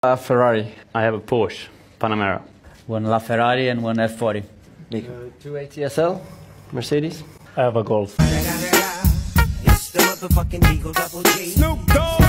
A Ferrari. I have a Porsche Panamera. One LaFerrari and one F40. 280 SL, Mercedes. I have a Golf. It's the motherfucking Eagle Double G. Snoop Dogg.